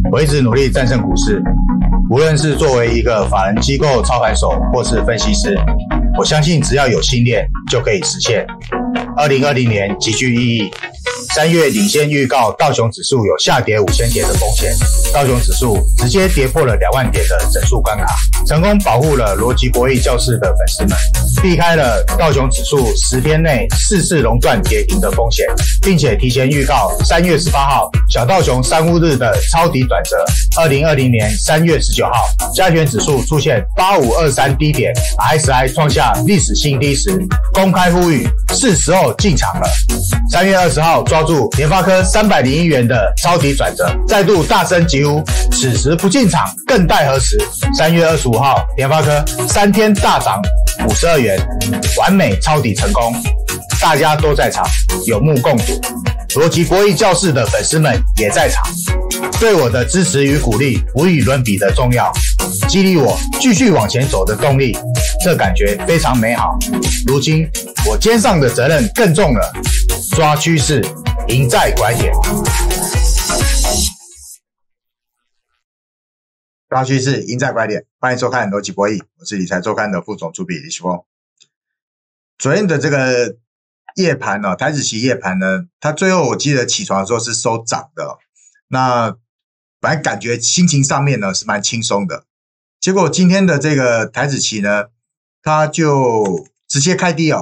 我一直努力战胜股市，无论是作为一个法人机构操盘手或是分析师，我相信只要有信念就可以实现。2020年极具意义，3月领先预告道琼指数有下跌5000点的风险，道琼指数直接跌破了2万点的整数关卡，成功保护了逻辑博弈教室的粉丝们，避开了道琼指数10天内4次熔断跌停的风险，并且提前预告3月18号小道琼3户日的抄底转折。2020年3月19号，加权指数出现8523低点 ，RSI 创下历史新低时，公开呼吁是时候进场了。3月20号抓住联发科301元的抄底转折，再度大声疾呼，此时不进场更待何时？3月25号，联发科3天大涨52元，完美抄底成功，大家都在场，有目共睹。逻辑博弈教室的粉丝们也在场，对我的支持与鼓励无与伦比的重要，激励我继续往前走的动力，这感觉非常美好。如今我肩上的责任更重了，抓趋势，赢在拐点。抓趋势，赢在拐点。欢迎收看逻辑博弈，我是理财周刊的副总主笔李旭峰。昨天的这个夜盘呢，台指期夜盘呢，它最后我记得起床的时候是收涨的，那本来感觉心情上面呢是蛮轻松的，结果今天的这个台指期呢，它就直接开低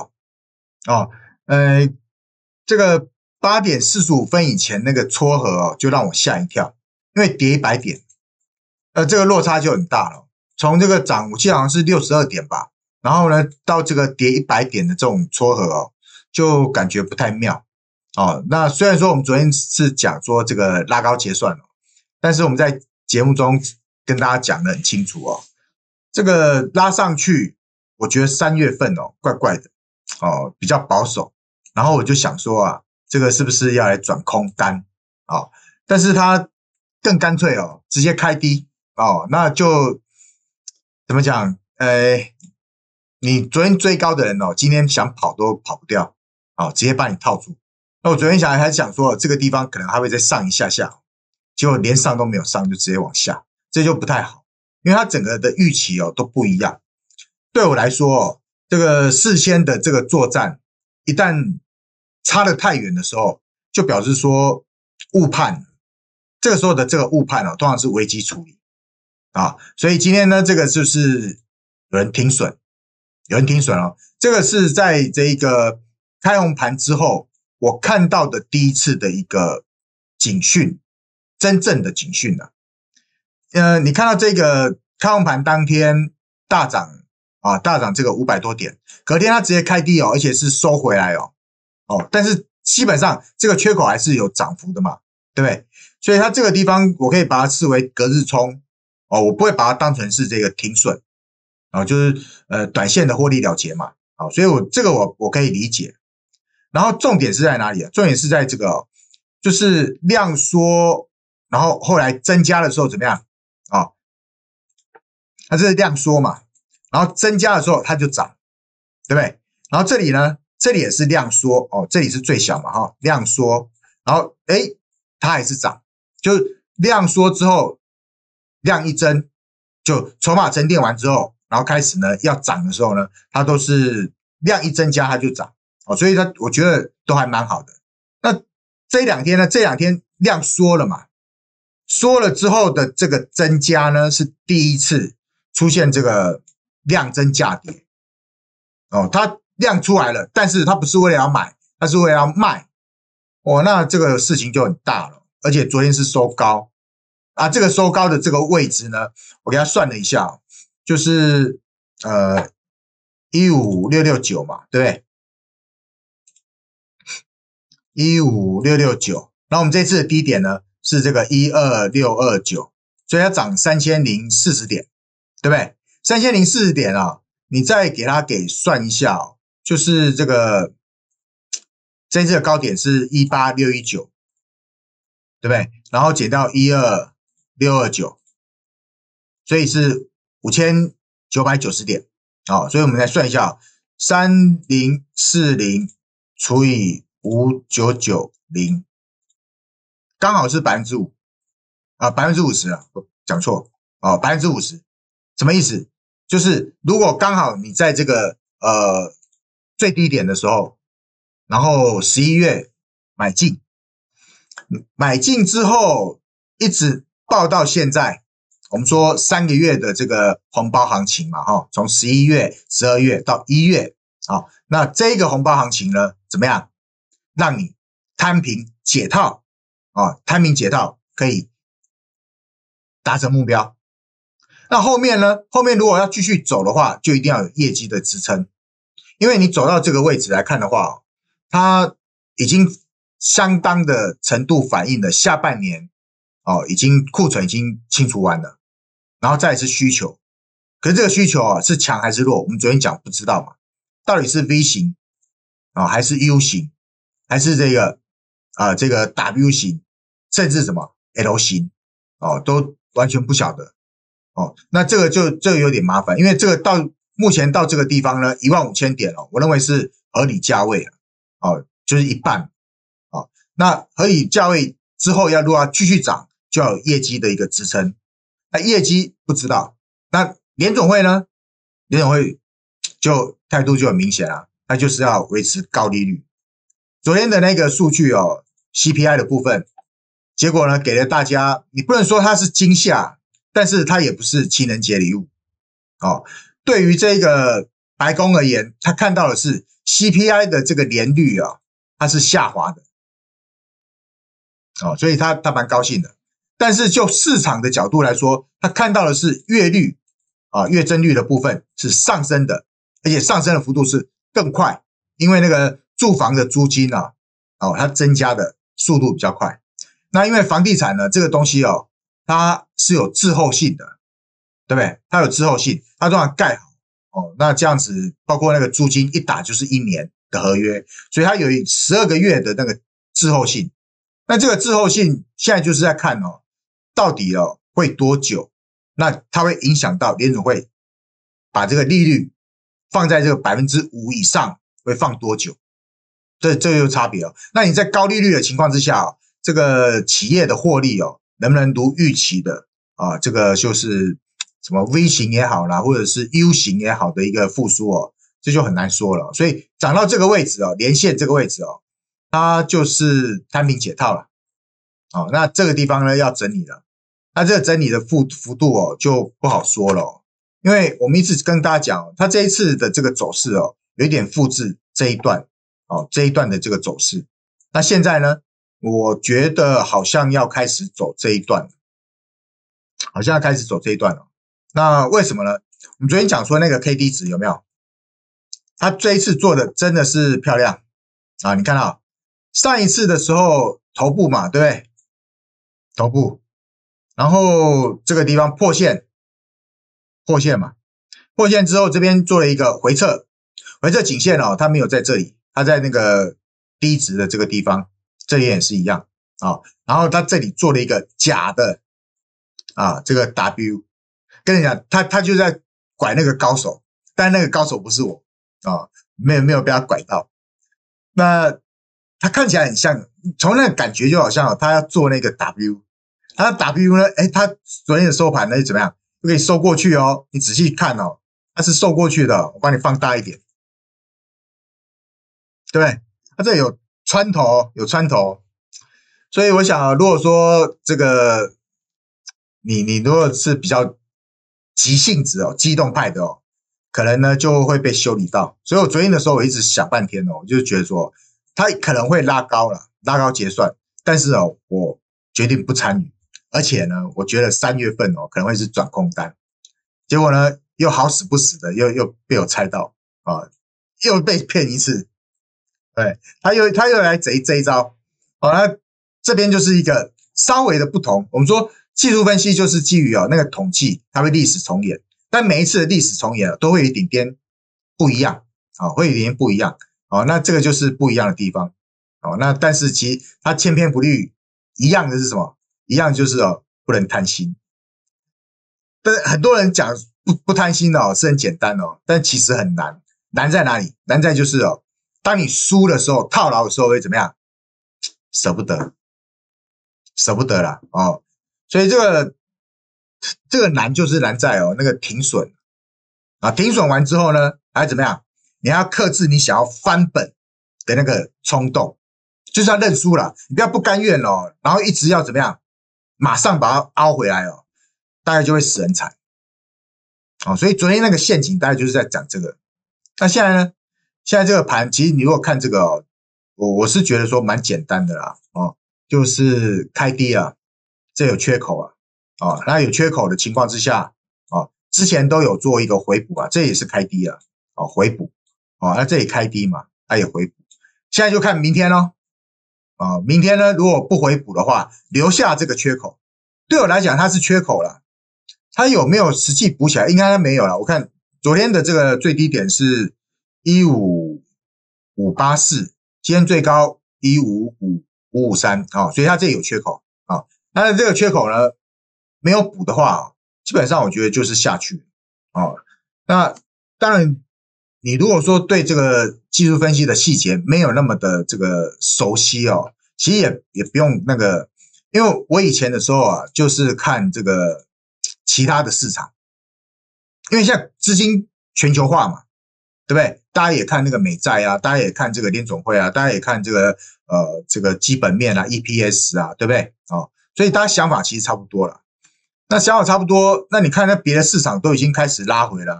这个8点45分以前那个撮合就让我吓一跳，因为跌100点，这个落差就很大了，从这个涨我记得好像是62点吧，然后呢到这个跌100点的这种撮合就感觉不太妙那虽然说我们昨天是讲说这个拉高结算但是我们在节目中跟大家讲得很清楚这个拉上去，我觉得3月份怪怪的比较保守，然后我就想说这个是不是要来转空单但是它更干脆直接开低那就怎么讲你昨天追高的人今天想跑都跑不掉直接把你套住。那我昨天还想说这个地方可能还会再上一下下，结果连上都没有上就直接往下，这就不太好，因为它整个的预期都不一样。对我来说这个事先的这个作战一旦差得太远的时候，就表示说误判，这个时候的这个误判通常是危机处理所以今天呢这个就是有人停损这个是在这一个开红盘之后我看到的第一次的一个警讯，真正的警讯你看到这个开红盘当天大涨大涨这个500多点，隔天它直接开低而且是收回来但是基本上这个缺口还是有涨幅的嘛，对不对？所以它这个地方我可以把它视为隔日冲我不会把它当成是这个停损就是短线的获利了结嘛所以这个我可以理解。然后重点是在哪里重点是在这个就是量缩，然后后来增加的时候怎么样它这是量缩嘛，然后增加的时候它就涨，对不对？然后这里呢，这里也是量缩这里是最小嘛量缩，然后它还是涨，就是量缩之后量一增，就筹码沉淀完之后，然后开始呢要涨的时候呢，它都是量一增加它就涨所以我觉得都还蛮好的。那这两天呢，这两天量缩了嘛，缩了之后的这个增加呢是第一次出现这个量增价跌它量出来了，但是它不是为了要买，它是为了要卖那这个事情就很大了。而且昨天是收高这个收高的这个位置呢，我给它算了一下就是15669嘛，对不对？15669，然后我们这次的低点呢是这个12629，所以它涨3040点，对不对？3040点你再给它算一下就是这个这次的高点是18619，对不对？然后减掉12629，所以是5990点所以我们来算一下3040除以5990，刚好是5%， 啊，50%啊，讲错哦，50%，什么意思？就是如果刚好你在这个最低点的时候，然后11月买进，买进之后一直报到现在，我们说3个月的这个红包行情嘛，哈，从11月、12月到1月，好，那这个红包行情呢，怎么样？让你摊平解套啊，摊平解套可以达成目标。那后面呢？后面如果要继续走的话，就一定要有业绩的支撑，因为你走到这个位置来看的话，它已经相当的程度反映了下半年已经库存已经清除完了，然后再来是需求，可是这个需求啊是强还是弱？我们昨天讲不知道嘛，到底是 V 型还是 U 型，还是这个 W 型，甚至什么 L 型都完全不晓得那这个有点麻烦，因为这个到目前到这个地方呢，15000点我认为是合理价位就是一半那合理价位之后如果要继续涨，就要有业绩的一个支撑。那业绩不知道，那联总会呢？联总会就态度就很明显了，那就是要维持高利率。昨天的那个数据CPI 的部分，结果呢给了大家，你不能说它是惊吓，但是它也不是情人节礼物对于这个白宫而言，他看到的是 CPI 的这个年率它是下滑的所以他蛮高兴的。但是就市场的角度来说，他看到的是月率月增率的部分是上升的，而且上升的幅度是更快，因为那个住房的租金它增加的速度比较快。那因为房地产呢这个东西它是有滞后性的，对不对？它有滞后性，它通常盖好那这样子包括那个租金一打就是1年的合约，所以它有12个月的那个滞后性。那这个滞后性现在就是在看到底会多久，那它会影响到联准会把这个利率放在这个 5% 以上会放多久，这就差别那你在高利率的情况之下这个企业的获利能不能如预期的这个就是什么 V 型也好啦，或者是 U 型也好的一个复苏这就很难说了。所以涨到这个位置连线这个位置它就是摊平解套了那这个地方呢要整理了，那这个整理的幅度就不好说了因为我们一直跟大家讲它这一次的这个走势有一点复制这一段这一段的这个走势。那现在呢，我觉得好像要开始走这一段，好像要开始走这一段了。那为什么呢？我们昨天讲说那个 KD 值有没有？它这一次做的真的是漂亮你看到上一次的时候头部嘛，对不对？头部，然后这个地方破线嘛，破线之后这边做了一个回撤颈线它没有在这里，它在那个低值的这个地方，这里也是一样然后它这里做了一个假的这个 W， 跟你讲他就在拐那个高手，但那个高手不是我没有被他拐到。那他看起来很像，从那个感觉就好像他要做那个 W， 他 W 呢他昨天的收盘呢怎么样？就可以收过去你仔细看它是收过去的，我帮你放大一点，对不对？它这有穿头，所以我想如果说这个你如果是比较急性子激动派的可能呢就会被修理到。所以我昨天的时候我一直想半天我就觉得说它可能会拉高结算，但是我决定不参与，而且呢我觉得3月份可能会是转空单，结果呢又好死不死的又被我猜到又被骗一次，对，他又来这一招那这边就是一个稍微的不同。我们说技术分析就是基于那个统计，它会历史重演，但每一次的历史重演都会有一点点不一样会有一点不一样那这个就是不一样的地方那但是其实它千篇不律一样的是什么？一样就是不能贪心。但是很多人讲不贪心是很简单但其实很难。难在哪里？难在就是当你输的时候，套牢的时候会怎么样？舍不得啦所以这个难就是难在那个停损啊，停损完之后呢，还怎么样？你要克制你想要翻本的那个冲动，就是要认输了，你不要不甘愿然后一直要怎么样，马上把它凹回来大概就会死人惨所以昨天那个陷阱大概就是在讲这个。那现在呢？现在这个盘其实你如果看这个我是觉得说蛮简单的啦就是开低啊，这有缺口那有缺口的情况之下之前都有做一个回补这也是开低啊回补那这里开低嘛，它也回补，现在就看明天咯明天呢如果不回补的话，留下这个缺口，对我来讲它是缺口啦，它有没有实际补起来？应该它没有啦，我看昨天的这个最低点是15584，今天最高155553所以它这里有缺口它的这个缺口呢没有补的话基本上我觉得就是下去那当然你如果说对这个技术分析的细节没有那么的这个熟悉其实也不用那个，因为我以前的时候就是看这个其他的市场，因为现在资金全球化嘛，对不对？大家也看那个美债大家也看这个联总会大家也看这个基本面EPS 对不对所以大家想法其实差不多了。那想法差不多，那你看那别的市场都已经开始拉回了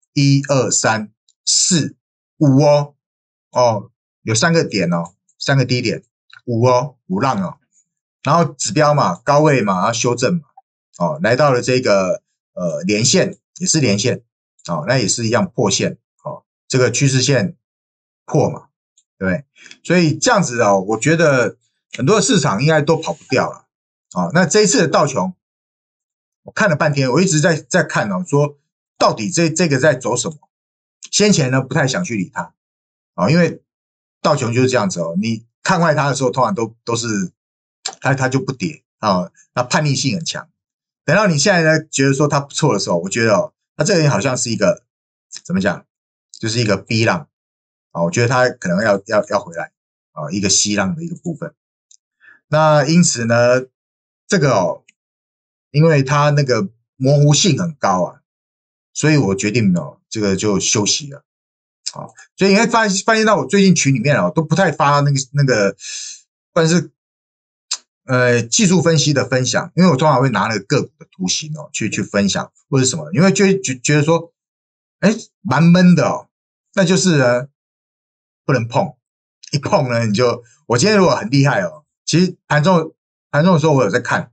，1、2、3、4、5有3个点3个低点，5浪然后指标嘛，高位嘛，要修正嘛来到了这个连线，也是连线那也是一样破线这个趋势线破嘛，对不对？所以这样子我觉得很多市场应该都跑不掉了那这一次的道琼，我看了半天，我一直在看说到底这个在走什么？先前呢不太想去理它因为道琼就是这样子你看坏它的时候，通常都是它就不跌那叛逆性很强。等到你现在呢觉得说它不错的时候，我觉得它这个好像是一个怎么讲，就是一个 B 浪我觉得它可能要回来一个 C 浪的一个部分。那因此呢，这个因为它那个模糊性很高所以我决定这个就休息了所以你会发现到我最近群里面都不太发那个不管是技术分析的分享，因为我通常会拿那个个股的图形去分享或者什么，因为觉得说蛮闷的那就是呢不能碰，一碰呢我今天如果很厉害其实盘中的时候我有在看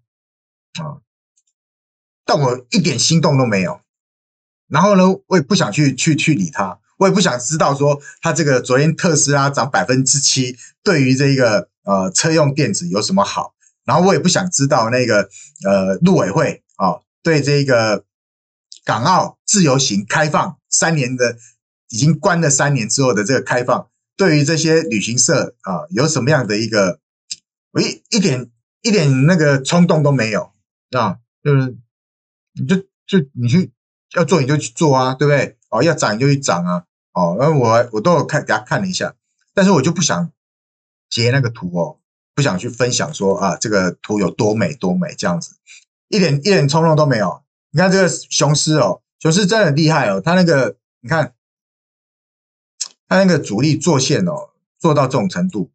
但我一点心动都没有，然后呢我也不想去理它，我也不想知道说它这个昨天特斯拉涨 7% 对于这个车用电子有什么好，然后我也不想知道那个陆委会对这个港澳自由行开放3年的已经关了3年之后的这个开放，对于这些旅行社有什么样的一个我一点那个冲动都没有就是你去要做你就去做对不对要涨你就去涨然后我都有给他看了一下，但是我就不想截那个图不想去分享说这个图有多美多美这样子，一点冲动都没有。你看这个雄狮雄狮真的很厉害他那个你看他那个主力做线做到这种程度，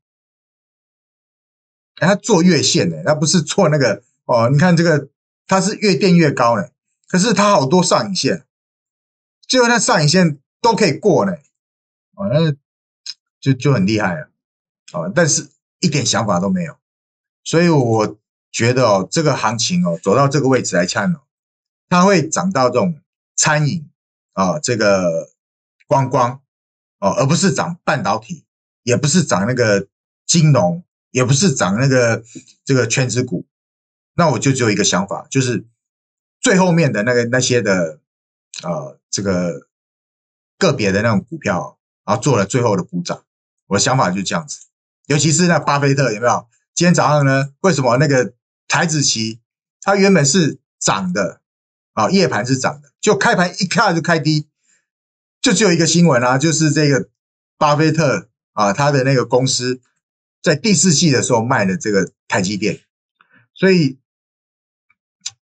他做月线他不是做那个你看这个它是越垫越高可是它好多上影线，结果那上影线都可以过那就很厉害了但是一点想法都没有，所以我觉得这个行情走到这个位置来看它会涨到这种餐饮这个观光而不是涨半导体，也不是涨那个金融，也不是涨那个这个全指股。那我就只有一个想法，就是最后面的那些的这个个别的那种股票然后做了最后的补涨，我的想法就是这样子。尤其是那巴菲特有没有？今天早上呢，为什么那个台指期它原本是涨的夜盘是涨的，就开盘一看就开低，就只有一个新闻就是这个巴菲特他的那个公司在第4季的时候卖了这个台积电，所以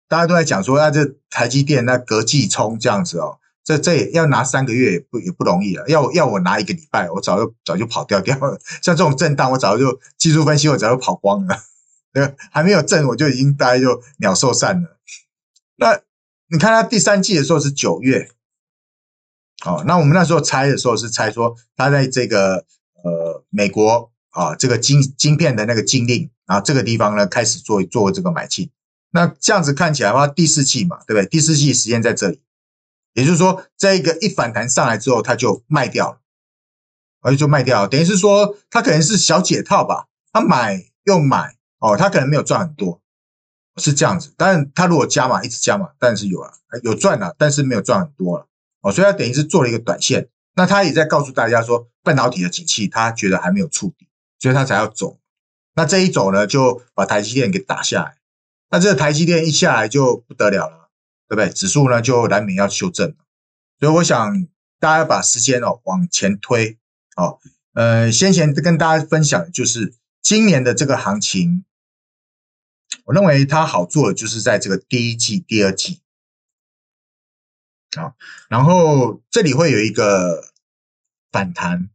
大家都在讲说，这台积电那隔季冲这样子哦，这也要拿3个月也不容易了，要我拿1个礼拜，我早就跑掉了。像这种震荡，我早就技术分析我早就跑光了，还没有震我就已经大概就鸟兽散了。那你看它第3季的时候是9月，哦，那我们那时候猜的时候是猜说它在这个美国啊这个晶片的那个禁令，然后这个地方呢开始做这个买进。那这样子看起来的话，第4季嘛，对不对？第4季时间在这里，也就是说，这一个一反弹上来之后，它就卖掉了，而就卖掉了，等于是说它可能是小解套吧，它买又买，哦，它可能没有赚很多，是这样子。当然，它如果加码一直加码，当然是有赚了，但是没有赚很多了，哦，所以它等于是做了一个短线。那他也在告诉大家说，半导体的景气他觉得还没有触底，所以他才要走。那这一走呢，就把台积电给打下来。那这个台积电一下来就不得了了，对不对？指数呢就难免要修正了。所以我想大家把时间往前推，先前跟大家分享的就是今年的这个行情，我认为它好做的就是在这个第1季、第2季，然后这里会有一个反弹，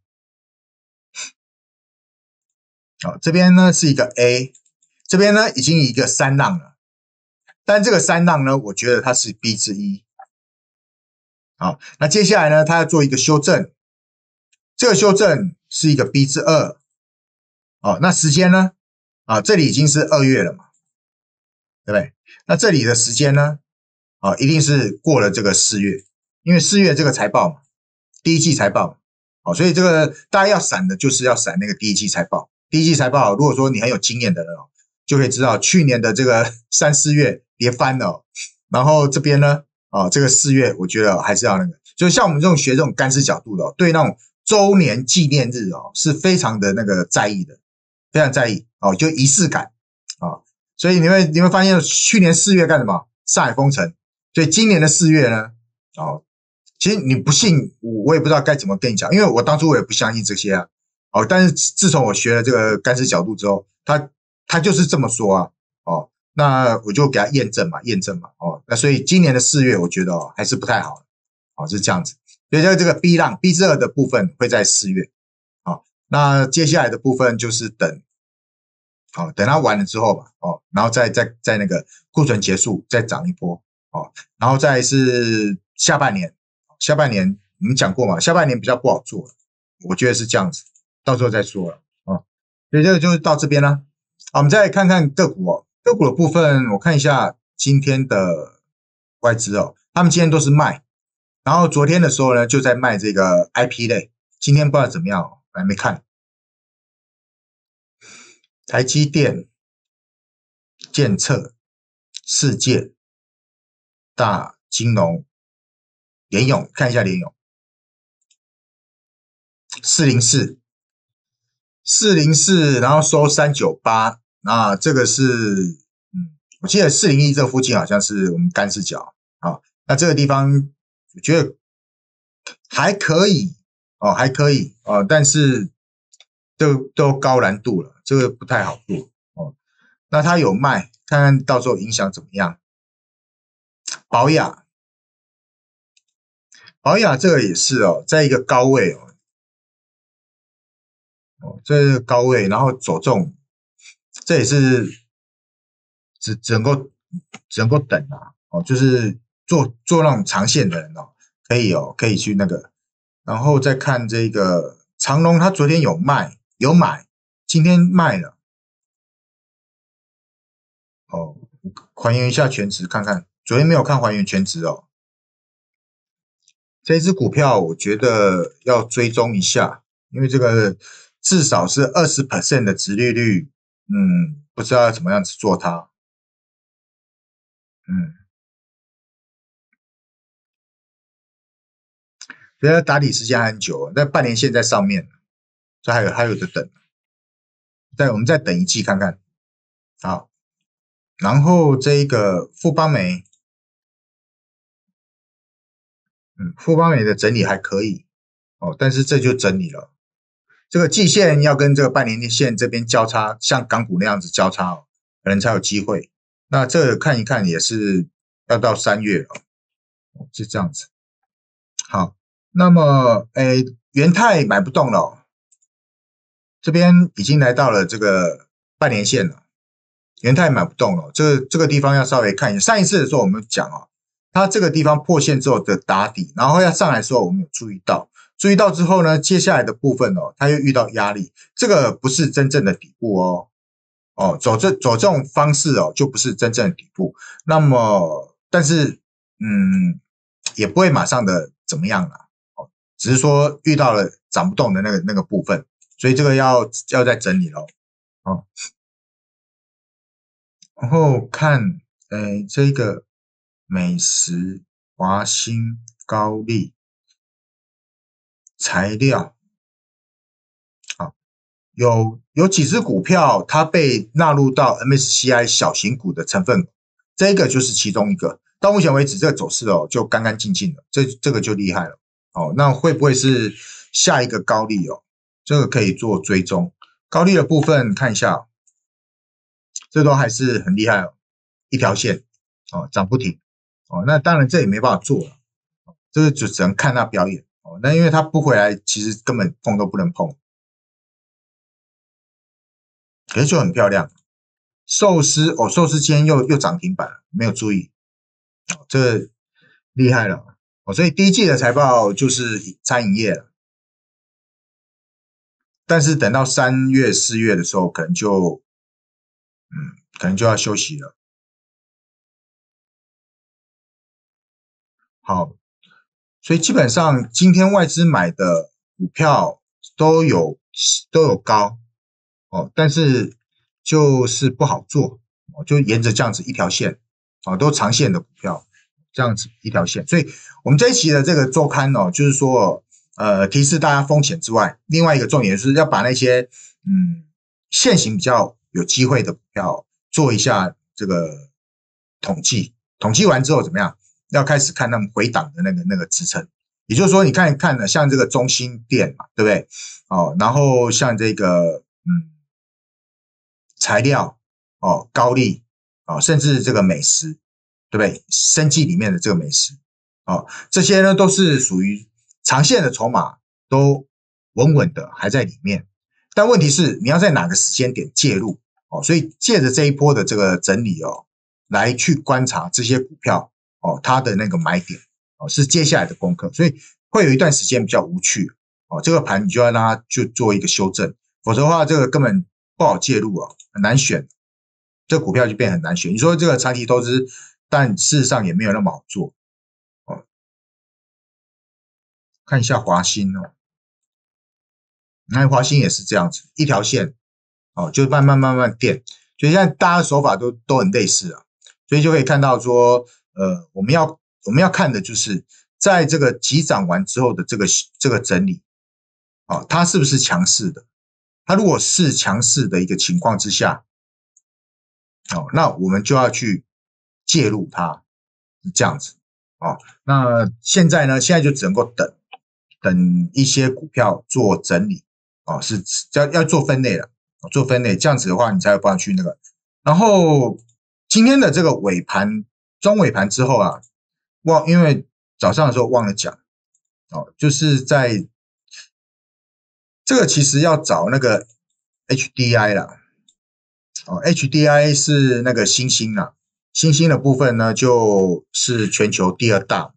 这边呢是一个 A。这边呢已经一个3浪了，但这个3浪呢，我觉得它是 B 之一。好，那接下来呢，它要做一个修正，这个修正是一个 B 之2。那时间呢？这里已经是2月了嘛，对不对？那这里的时间呢？一定是过了这个4月，因为4月这个财报嘛，第1季财报嘛，所以这个大家要闪的就是要闪那个第1季财报。第1季财报，如果说你很有经验的人就可以知道去年的这个3、4月跌翻了，然后这边呢，这个4月我觉得还是要那个，所以像我们这种学这种干式角度的，对那种周年纪念日是非常的那个在意的，非常在意就仪式感所以你会发现去年4月干什么？上海封城，所以今年的4月呢，其实你不信我也不知道该怎么跟你讲，因为我当初我也不相信这些但是自从我学了这个干式角度之后，他就是这么说那我就给他验证嘛，那所以今年的4月我觉得还是不太好是这样子。所以这个 B 浪 B 之2的部分会在4月那接下来的部分就是等它完了之后嘛然后再那个库存结束再涨一波然后再是下半年我们讲过嘛，下半年比较不好做，我觉得是这样子，到时候再说了所以这个就是到这边了。我们再来看看个股个股的部分，我看一下今天的外资他们今天都是卖，然后昨天的时候呢就在卖这个 IP 类，今天不知道怎么样还没看。台积电、建策、世界、大金融、联咏，看一下联咏404，然后收398，那这个是我记得401这附近好像是我们干式角那这个地方我觉得还可以还可以但是都高难度了，这个不太好做那它有卖，看看到时候影响怎么样。宝雅这个也是在一个高位这个高位，然后走这种，这也是只能够等就是做那种长线的人可以去那个，然后再看这个长荣，它昨天有买，今天卖了还原一下全值看看，昨天没有看还原全值这支股票我觉得要追踪一下，因为这个至少是20% 的殖利率，不知道要怎么样子做它，觉得打底时间还很久，那半年线在上面，所以还有的等，我们再等1季看看，好，然后这一个富邦媒。富邦媒的整理还可以但是这就整理了。这个季线要跟这个半年线这边交叉，像港股那样子交叉可能才有机会。 那这个看一看也是要到3月了，是这样子。好，那么元泰买不动了哦，这边已经来到了这个半年线了，元泰买不动了，这个地方要稍微看一下。上一次的时候我们讲哦，它这个地方破线之后的打底，然后要上来的时候我们有注意到之后呢，接下来的部分哦，它又遇到压力，这个不是真正的底部哦。走这种方式哦，就不是真正的底部。那么，但是也不会马上的怎么样啦，只是说遇到了涨不动的那个部分，所以这个要再整理咯。然后看这个美食、华兴、高丽、材料，有几只股票它被纳入到 MSCI 小型股的成分股，这个就是其中一个。到目前为止，这个走势哦就干干净净了，这个就厉害了哦。那会不会是下一个高丽哦？这个可以做追踪。高丽的部分看一下，这都还是很厉害哦，一条线哦涨不停哦。那当然这也没办法做了，这个就只能看它表演哦。那因为它不回来，其实根本碰都不能碰。可是就很漂亮，寿司今天又涨停板了，没有注意，这厉害了所以第一季的财报就是餐饮业了，但是等到3月、4月的时候，可能就要休息了。好，所以基本上今天外资买的股票都有高但是就是不好做就沿着这样子一条线都长线的股票这样子一条线，所以我们这一期的这个周刊就是说提示大家风险之外，另外一个重点是要把那些现行比较有机会的股票做一下这个统计完之后怎么样？要开始看他们回档的那个支撑，也就是说，你看呢，像这个中兴电嘛，对不对？然后像这个材料高丽甚至这个美食，对不对？生技里面的这个美食这些呢都是属于长线的筹码，都稳稳的还在里面。但问题是你要在哪个时间点介入所以借着这一波的这个整理来去观察这些股票它的那个买点是接下来的功课，所以会有一段时间比较无趣这个盘你就要让它就做一个修正，否则的话这个根本不好介入很难选，这个股票就变很难选。你说这个长期投资，但事实上也没有那么好做看一下华兴那华兴也是这样子，一条线就慢慢垫，所以现在大家的手法都很类似所以就可以看到说，我们要看的就是在这个急涨完之后的这个整理它是不是强势的？它如果是强势的一个情况之下那我们就要去介入它，这样子那现在就只能够等一些股票做整理是要做分类了，做分类，这样子的话你才有办法去那个。然后今天的这个中尾盘之后因为早上的时候忘了讲就是在这个其实要找那个 HDI 啦HDI 是那个新兴啦，新兴的部分呢就是全球第2大。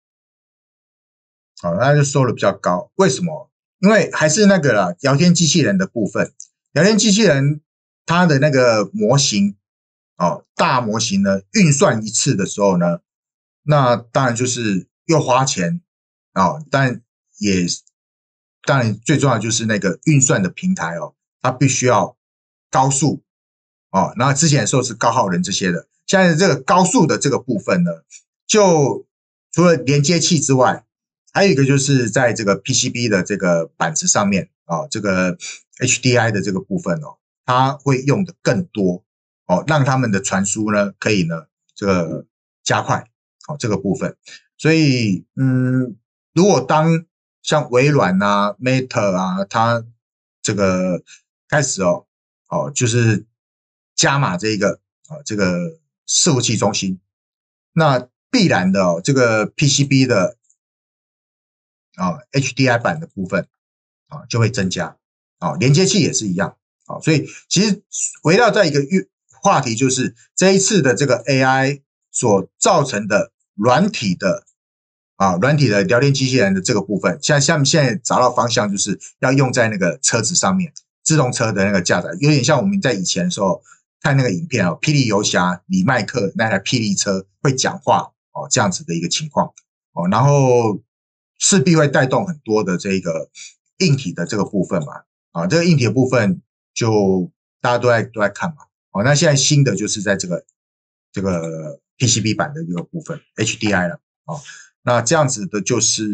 那就收的比较高，为什么？因为还是那个啦，聊天机器人的部分，聊天机器人它的那个模型大模型呢，运算一次的时候呢，那当然就是又花钱但当然最重要的就是那个运算的平台它必须要高速然后之前的时候是高耗能这些的，现在这个高速的这个部分呢，就除了连接器之外，还有一个就是在这个 PCB 的这个板子上面这个 HDI 的这个部分它会用的更多让他们的传输呢可以呢这个加快这个部分。所以如果当像微软Meta 它这个开始就是加码这个伺服器中心，那必然的这个 PCB 的HDI 版的部分就会增加连接器也是一样所以其实围绕在一个话题，就是这一次的这个 AI 所造成的软体的聊天机器人的这个部分，现在找到方向，就是要用在那个车子上面，自动车的那个驾载，有点像我们在以前的时候看那个影片霹雳游侠李麦克那台霹雳车会讲话这样子的一个情况然后势必会带动很多的这个硬体的这个部分嘛这个硬体的部分就大家都在看嘛那现在新的就是在这个 PCB 版的一个部分 HDI 了那这样子的就是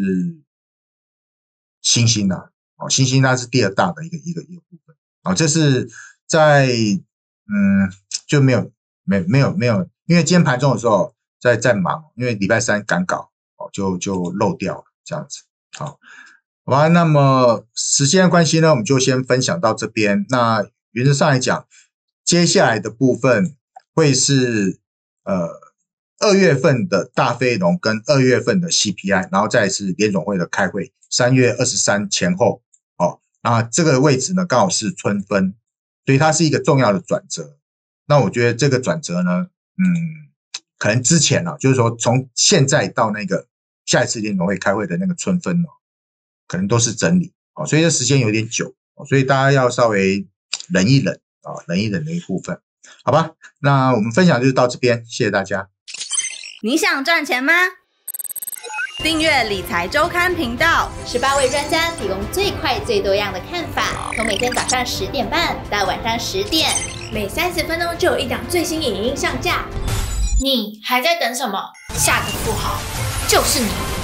新兴啦新兴它是第2大的一个部分这是在就没有，因为今天盘中的时候在忙，因为礼拜3赶稿就漏掉了这样子好吧，那么时间的关系呢，我们就先分享到这边。那原则上来讲，接下来的部分会是2月份的大非农跟2月份的 CPI， 然后再是联总会的开会，3月23前后那这个位置呢刚好是春分，所以它是一个重要的转折。那我觉得这个转折呢可能之前就是说从现在到那个下一次联总会开会的那个春分可能都是整理所以这时间有点久所以大家要稍微忍一忍忍一忍的一部分，好吧？那我们分享就到这边，谢谢大家。 你想赚钱吗？订阅理财周刊频道 ，18位专家提供最快最多样的看法，从每天早上10点半到晚上10点， 每30分钟就有一档最新影音上架。你还在等什么？下个富豪就是你。